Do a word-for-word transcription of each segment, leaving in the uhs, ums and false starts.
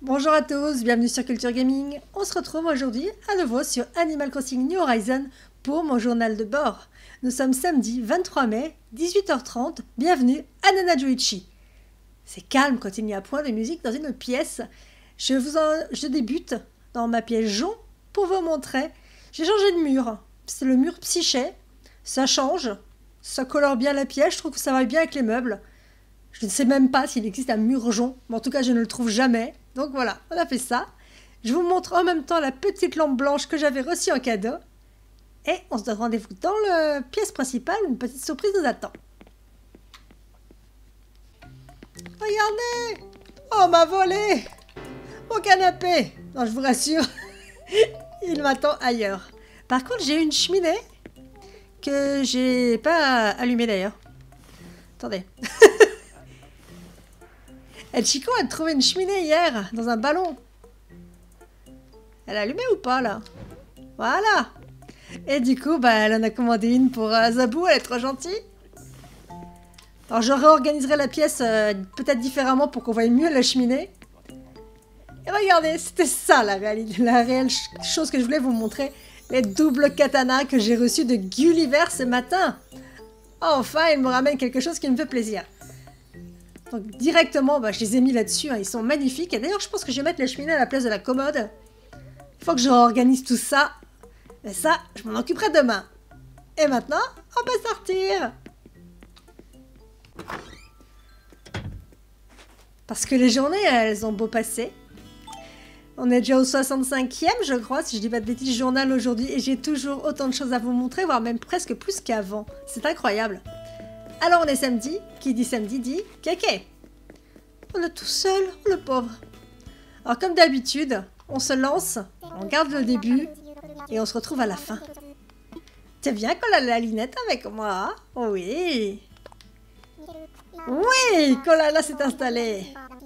Bonjour à tous, bienvenue sur Culture Gaming. On se retrouve aujourd'hui à nouveau sur Animal Crossing New Horizons pour mon journal de bord. Nous sommes samedi vingt-trois mai, dix-huit heures trente, bienvenue à Nanajoichi. C'est calme quand il n'y a point de musique dans une pièce. Je, vous en... Je débute dans ma pièce jaune pour vous montrer. J'ai changé de mur, c'est le mur Psyché. Ça change, ça colore bien la pièce, je trouve que ça va bien avec les meubles. Je ne sais même pas s'il existe un mur jaune, mais en tout cas je ne le trouve jamais. Donc voilà, on a fait ça. Je vous montre en même temps la petite lampe blanche que j'avais reçue en cadeau. Et on se donne rendez-vous dans la pièce principale, une petite surprise nous attend. Regardez! Oh, on m'a volé mon canapé! Non, je vous rassure, il m'attend ailleurs. Par contre, j'ai une cheminée que j'ai pas allumée d'ailleurs. Attendez. El Chico a trouvé une cheminée hier, dans un ballon. Elle a allumé ou pas, là? Voilà. Et du coup, bah, elle en a commandé une pour euh, Zabou, elle est trop gentille. Alors, je réorganiserai la pièce euh, peut-être différemment pour qu'on voie mieux la cheminée. Et regardez, c'était ça, la, réalité, la réelle ch chose que je voulais vous montrer. Les doubles katanas que j'ai reçus de Gulliver ce matin. Enfin, il me ramène quelque chose qui me fait plaisir. Donc directement, bah, je les ai mis là-dessus, hein, ils sont magnifiques. Et d'ailleurs, je pense que je vais mettre la cheminée à la place de la commode. Il faut que je réorganise tout ça. Et ça, je m'en occuperai demain. Et maintenant, on peut sortir. Parce que les journées, elles ont beau passer. On est déjà au soixante-cinquième, je crois, si je dis pas de bêtises, journal aujourd'hui. Et j'ai toujours autant de choses à vous montrer, voire même presque plus qu'avant. C'est incroyable. Alors on est samedi, qui dit samedi dit kéké. On est tout seul, le pauvre. Alors comme d'habitude, on se lance, on garde le début et on se retrouve à la fin. T'es bien qu'on a la linette avec moi? Oui. Oui, Kolala s'est installé.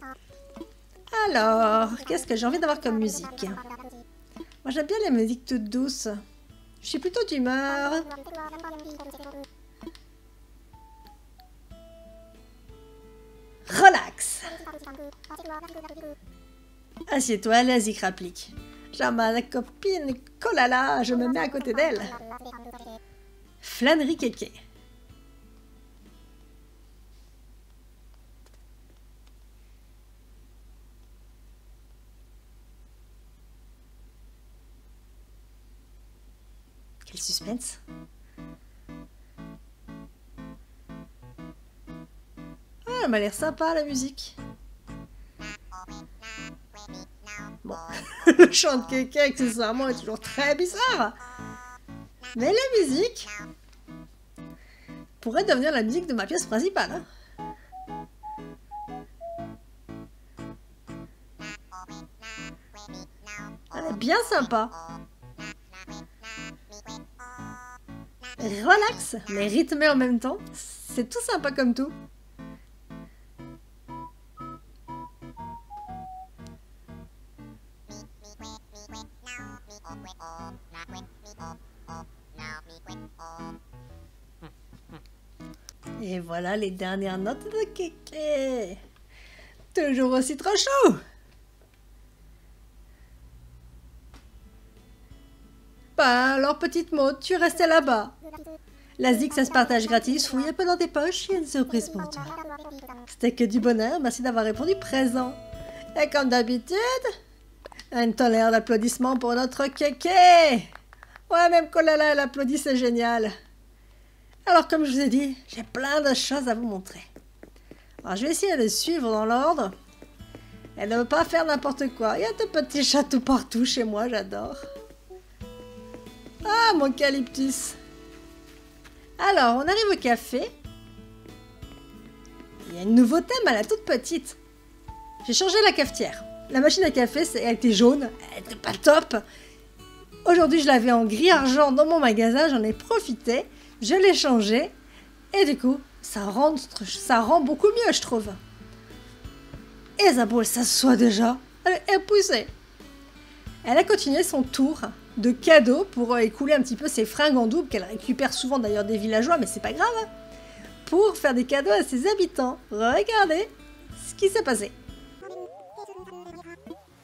Alors, qu'est-ce que j'ai envie d'avoir comme musique? Moi j'aime bien les musiques toutes douces. Je suis plutôt d'humeur. Relax. Assieds-toi, la zik rapplique. J'aime ma copine Kolala, je me mets à côté d'elle. Flânerie kéké. Quel suspense. Elle m'a l'air sympa la musique. Bon, le chant de kéké accessoirement est toujours très bizarre. Mais la musique pourrait devenir la musique de ma pièce principale. Hein. Elle est bien sympa. Relax, mais rythmé en même temps. C'est tout sympa comme tout. Et voilà les dernières notes de kéké. Toujours aussi trop chaud. Bah alors petite Maud, tu restais là-bas. La zik ça se partage gratis, fouille un peu dans tes poches, il y a une surprise pour toi. C'était que du bonheur, merci d'avoir répondu présent. Et comme d'habitude, une tonnerre d'applaudissements pour notre kéké. Ouais, même Kolala elle applaudit, c'est génial. Alors comme je vous ai dit, j'ai plein de choses à vous montrer. Alors je vais essayer de suivre dans l'ordre. Elle ne veut pas faire n'importe quoi. Il y a de petits chats tout partout chez moi, j'adore. Ah, mon eucalyptus. Alors, on arrive au café. Il y a une nouveauté, mais elle est toute petite. J'ai changé la cafetière. La machine à café, elle était jaune, elle était pas top. Aujourd'hui, je l'avais en gris argent dans mon magasin, j'en ai profité. Je l'ai changé. Et du coup, ça rend, ça rend beaucoup mieux, je trouve. Et Zabou, elle s'assoit déjà. Elle est épuisée. Elle a continué son tour de cadeaux pour écouler un petit peu ses fringues en double, qu'elle récupère souvent d'ailleurs des villageois, mais c'est pas grave. Pour faire des cadeaux à ses habitants. Regardez ce qui s'est passé.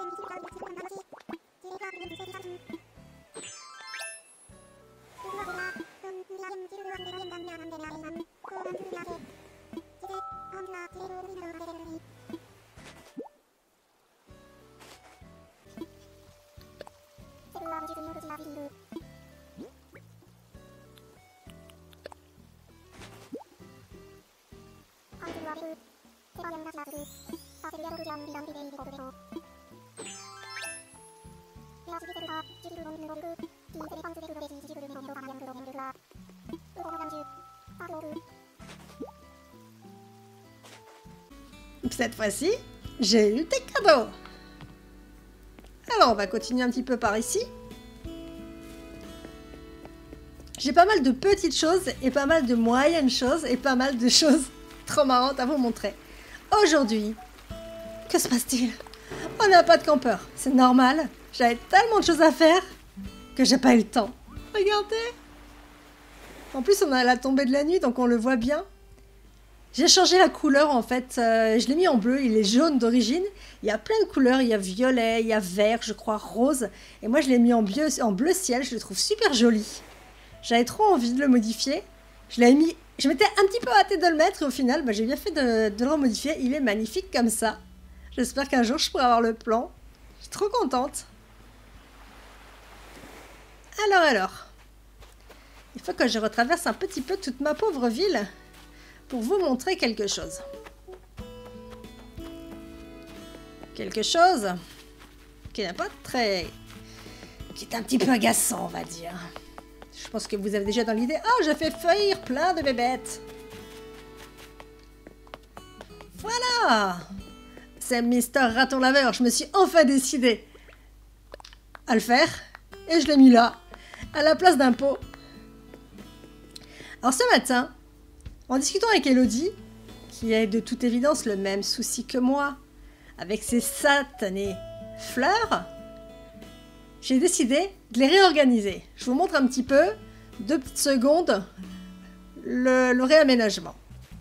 Cette fois-ci, j'ai eu tes cadeaux. Alors, on va continuer un petit peu par ici. J'ai pas mal de petites choses et pas mal de moyennes choses et pas mal de choses trop marrantes à vous montrer. Aujourd'hui, que se passe-t-il? On n'a pas de campeur, c'est normal. J'avais tellement de choses à faire que j'ai pas eu le temps. Regardez. En plus, on a la tombée de la nuit, donc on le voit bien. J'ai changé la couleur en fait, euh, je l'ai mis en bleu, il est jaune d'origine. Il y a plein de couleurs, il y a violet, il y a vert, je crois rose. Et moi je l'ai mis en bleu, en bleu ciel, je le trouve super joli. J'avais trop envie de le modifier. Je l'avais mis, je m'étais un petit peu hâtée de le mettre et au final bah, j'ai bien fait de, de le remodifier. Il est magnifique comme ça. J'espère qu'un jour je pourrai avoir le plan. Je suis trop contente. Alors alors, il faut que je retraverse un petit peu toute ma pauvre ville pour vous montrer quelque chose. Quelque chose qui n'est pas très... qui est un petit peu agaçant, on va dire. Je pense que vous avez déjà dans l'idée... Oh, je fais faillir plein de bébêtes. Voilà. C'est Mister Raton Laveur. Je me suis enfin décidée à le faire. Et je l'ai mis là, à la place d'un pot. Alors ce matin... en discutant avec Elodie, qui a de toute évidence le même souci que moi, avec ses satanées fleurs, j'ai décidé de les réorganiser. Je vous montre un petit peu, deux petites secondes, le, le réaménagement.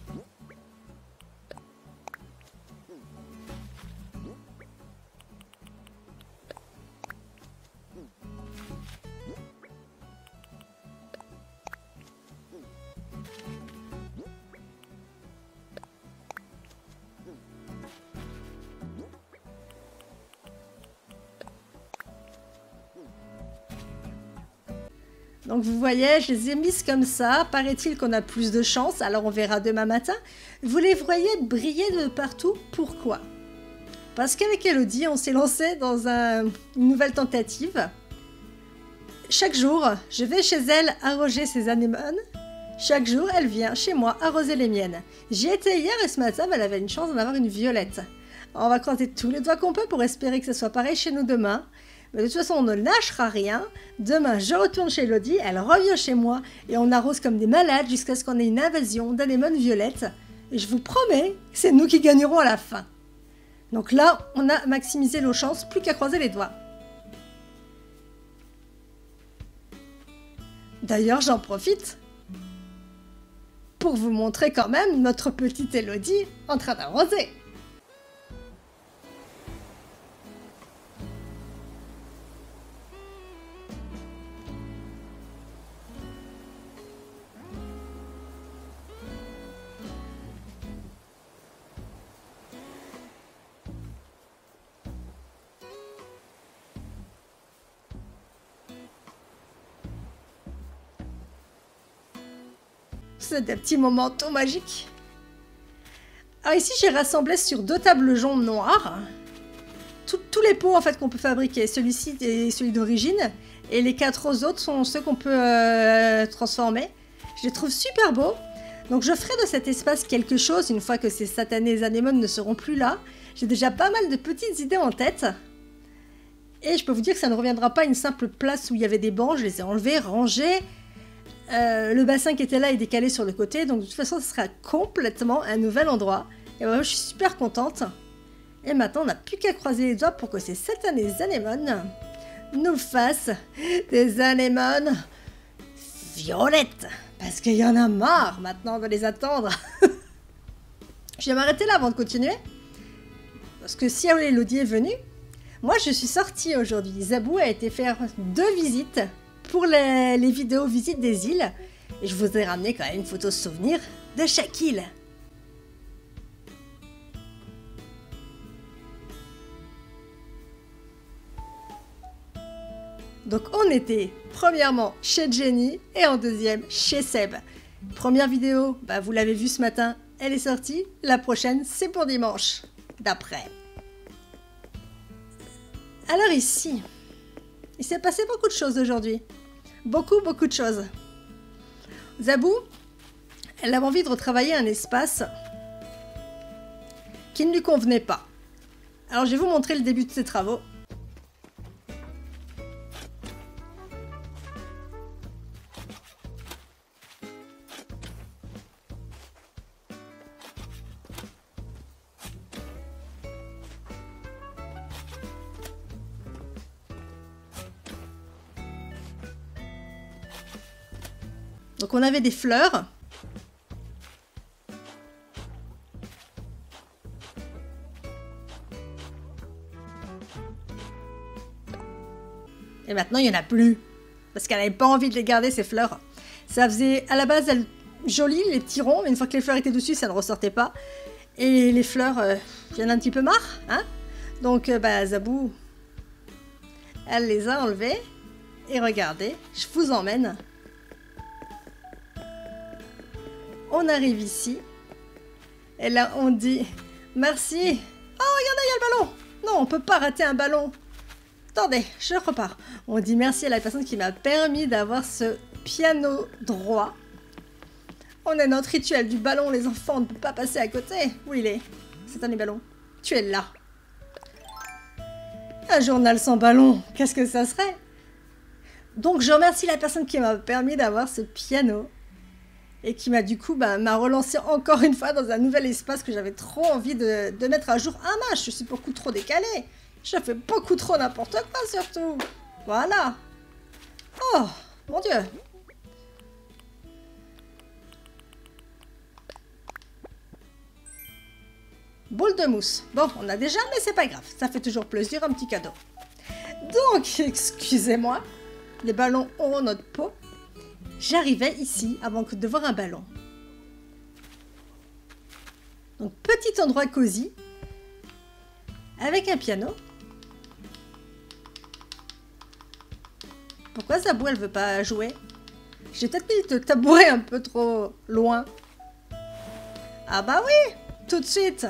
Donc vous voyez, je les ai mises comme ça. Paraît-il qu'on a plus de chance, alors on verra demain matin. Vous les voyez briller de partout. Pourquoi? Parce qu'avec Elodie, on s'est lancé dans un, une nouvelle tentative. Chaque jour, je vais chez elle arroser ses anémones. Chaque jour, elle vient chez moi arroser les miennes. J'y étais hier et ce matin, elle avait une chance d'en avoir une violette. Alors, on va croiser tous les doigts qu'on peut pour espérer que ce soit pareil chez nous demain. Mais de toute façon, on ne lâchera rien. Demain, je retourne chez Elodie, elle revient chez moi et on arrose comme des malades jusqu'à ce qu'on ait une invasion d'anémones violettes. Et je vous promets que c'est nous qui gagnerons à la fin. Donc là, on a maximisé nos chances, plus qu'à croiser les doigts. D'ailleurs, j'en profite pour vous montrer quand même notre petite Elodie en train d'arroser. C'est des petits moments tout magiques. Alors ici, j'ai rassemblé sur deux tables jaunes noires tout, tous les pots en fait qu'on peut fabriquer. Celui-ci est celui d'origine et les quatre autres sont ceux qu'on peut euh, transformer. Je les trouve super beaux. Donc je ferai de cet espace quelque chose une fois que ces satanés anémones ne seront plus là. J'ai déjà pas mal de petites idées en tête. Et je peux vous dire que ça ne reviendra pas à une simple place où il y avait des bancs. Je les ai enlevés, rangés. Euh, le bassin qui était là est décalé sur le côté, donc de toute façon ce sera complètement un nouvel endroit. Et voilà, je suis super contente. Et maintenant on n'a plus qu'à croiser les doigts pour que ces satanés anémones nous fassent des anémones violettes. Parce qu'il y en a marre maintenant de les attendre. Je vais m'arrêter là avant de continuer. Parce que si Elodie est venue, Moi, je suis sortie aujourd'hui. Zabou a été faire deux visites pour les, les vidéos visites des îles. Et je vous ai ramené quand même une photo souvenir de chaque île. Donc on était premièrement chez Jenny et en deuxième chez Seb. Première vidéo, bah, vous l'avez vue ce matin, elle est sortie. La prochaine, c'est pour dimanche, d'après. Alors ici, il s'est passé beaucoup de choses aujourd'hui. Beaucoup, beaucoup de choses. Zabou, elle avait envie de retravailler un espace qui ne lui convenait pas. Alors je vais vous montrer le début de ses travaux. Donc on avait des fleurs. Et maintenant il n'y en a plus. Parce qu'elle n'avait pas envie de les garder ces fleurs. Ça faisait à la base elle, joli les petits ronds, mais une fois que les fleurs étaient dessus ça ne ressortait pas. Et les fleurs, euh, il y en a un petit peu marre. Hein, donc euh, bah, Zabou, elle les a enlevées. Et regardez, je vous emmène. On arrive ici. Et là, on dit merci. Oh, regardez, il y a le ballon. Non, on peut pas rater un ballon. Attendez, je repars. On dit merci à la personne qui m'a permis d'avoir ce piano droit. On a notre rituel du ballon, les enfants, on ne peut pas passer à côté. Où il est? C'est un des ballons. Tu es là. Un journal sans ballon, qu'est-ce que ça serait? Donc, je remercie la personne qui m'a permis d'avoir ce piano. Et qui m'a du coup bah, m'a relancé encore une fois dans un nouvel espace que j'avais trop envie de, de mettre à jour. Ah mince, je suis beaucoup trop décalée. Je fais beaucoup trop n'importe quoi surtout. Voilà. Oh, mon Dieu. Boule de mousse. Bon, on a déjà, mais c'est pas grave. Ça fait toujours plaisir, un petit cadeau. Donc, excusez-moi. Les ballons ont notre peau. J'arrivais ici avant que de voir un ballon. Donc petit endroit cosy avec un piano. Pourquoi Zabou elle veut pas jouer? J'ai peut-être mis le tabouret un peu trop loin. Ah bah oui, tout de suite.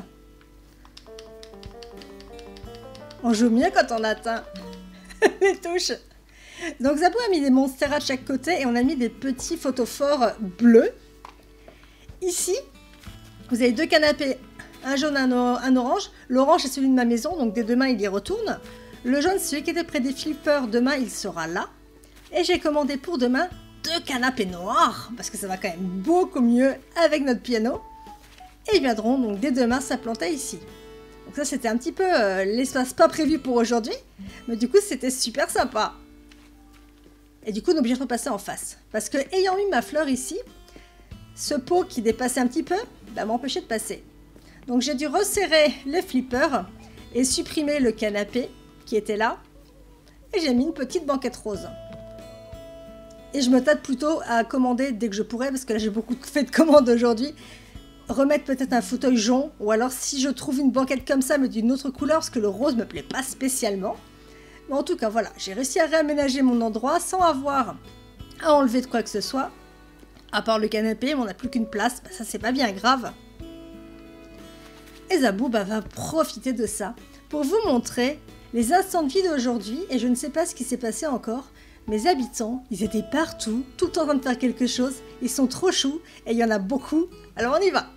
On joue mieux quand on atteint les touches. Donc Zabou a mis des monstera de chaque côté et on a mis des petits photophores bleus. Ici, vous avez deux canapés, un jaune, un, un orange. L'orange est celui de ma maison, donc dès demain il y retourne. Le jaune, c'est celui qui était près des flippers, demain il sera là. Et j'ai commandé pour demain deux canapés noirs, parce que ça va quand même beaucoup mieux avec notre piano. Et ils viendront donc dès demain s'implanter ici. Donc ça c'était un petit peu euh, l'espace pas prévu pour aujourd'hui, mais du coup c'était super sympa. Et du coup, on est obligé de repasser en face. Parce que, ayant mis ma fleur ici, ce pot qui dépassait un petit peu, bah, m'a empêché de passer. Donc, j'ai dû resserrer les flippers et supprimer le canapé qui était là. Et j'ai mis une petite banquette rose. Et je me tâte plutôt à commander dès que je pourrai, parce que là, j'ai beaucoup fait de commandes aujourd'hui. Remettre peut-être un fauteuil jaune, ou alors si je trouve une banquette comme ça, mais d'une autre couleur, parce que le rose me plaît pas spécialement. Mais en tout cas, voilà, j'ai réussi à réaménager mon endroit sans avoir à enlever de quoi que ce soit. À part le canapé, mais on n'a plus qu'une place, bah, ça c'est pas bien grave. Et Zabou bah, va profiter de ça pour vous montrer les instants de vie d'aujourd'hui. Et je ne sais pas ce qui s'est passé encore. Mes habitants, ils étaient partout, tout le temps en train de faire quelque chose. Ils sont trop choux et il y en a beaucoup. Alors on y va!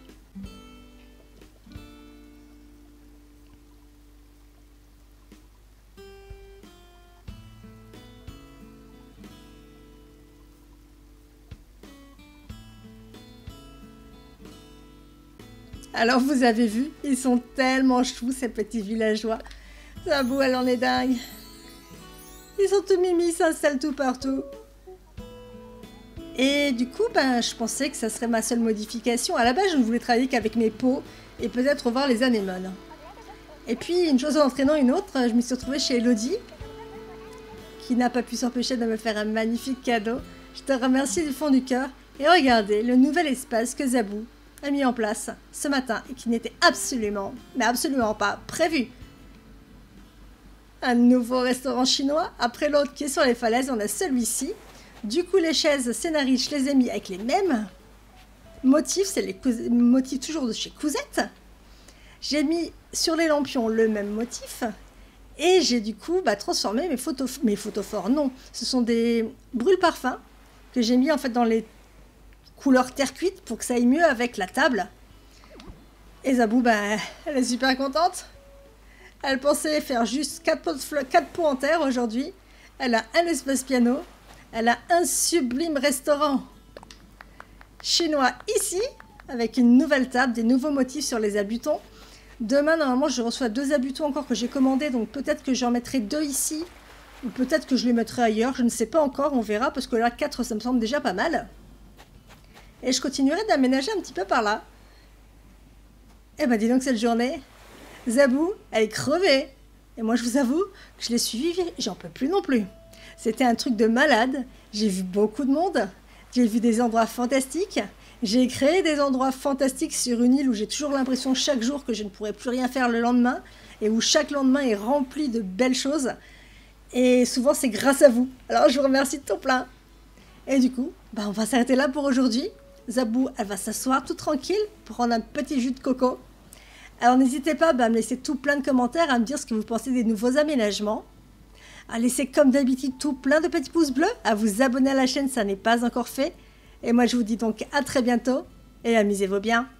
Alors vous avez vu, ils sont tellement choux ces petits villageois. Zabou, elle en est dingue. Ils sont tout mimi, ils s'installent tout partout. Et du coup, ben, je pensais que ça serait ma seule modification. À la base, je ne voulais travailler qu'avec mes pots et peut-être revoir les anémones. Et puis, une chose en entraînant une autre, je me suis retrouvée chez Elodie, qui n'a pas pu s'empêcher de me faire un magnifique cadeau. Je te remercie du fond du cœur. Et regardez, le nouvel espace que Zabou a mis en place ce matin et qui n'était absolument, mais absolument pas prévu. Un nouveau restaurant chinois, après l'autre qui est sur les falaises, on a celui-ci. Du coup, les chaises Scénarii, je les ai mis avec les mêmes motifs, c'est les motifs toujours de chez Cousette. J'ai mis sur les lampions le même motif. Et j'ai du coup bah, transformé mes, photos, mes photophores. Non, ce sont des brûle-parfums que j'ai mis en fait dans les couleurs terre cuite pour que ça aille mieux avec la table. Et Zabou, bah, elle est super contente. Elle pensait faire juste quatre pots, quatre pots en terre aujourd'hui. Elle a un espace piano. Elle a un sublime restaurant chinois ici, avec une nouvelle table, des nouveaux motifs sur les abutons. Demain, normalement, je reçois deux abutons encore que j'ai commandés, donc peut-être que j'en mettrai deux ici, ou peut-être que je les mettrai ailleurs, je ne sais pas encore, on verra, parce que là, quatre, ça me semble déjà pas mal. Et je continuerai d'aménager un petit peu par là. Eh ben, dis donc, cette journée, Zabou, elle est crevée. Et moi, je vous avoue que je l'ai suivie, j'en peux plus non plus. C'était un truc de malade, j'ai vu beaucoup de monde, j'ai vu des endroits fantastiques. J'ai créé des endroits fantastiques sur une île où j'ai toujours l'impression chaque jour que je ne pourrai plus rien faire le lendemain et où chaque lendemain est rempli de belles choses. Et souvent, c'est grâce à vous. Alors, je vous remercie de tout plein. Et du coup, bah, on va s'arrêter là pour aujourd'hui. Zabou, elle va s'asseoir tout tranquille pour prendre un petit jus de coco. Alors, n'hésitez pas bah, à me laisser tout plein de commentaires, à me dire ce que vous pensez des nouveaux aménagements. À laisser comme d'habitude tout plein de petits pouces bleus, à vous abonner à la chaîne, ça n'est pas encore fait. Et moi, je vous dis donc à très bientôt et amusez-vous bien.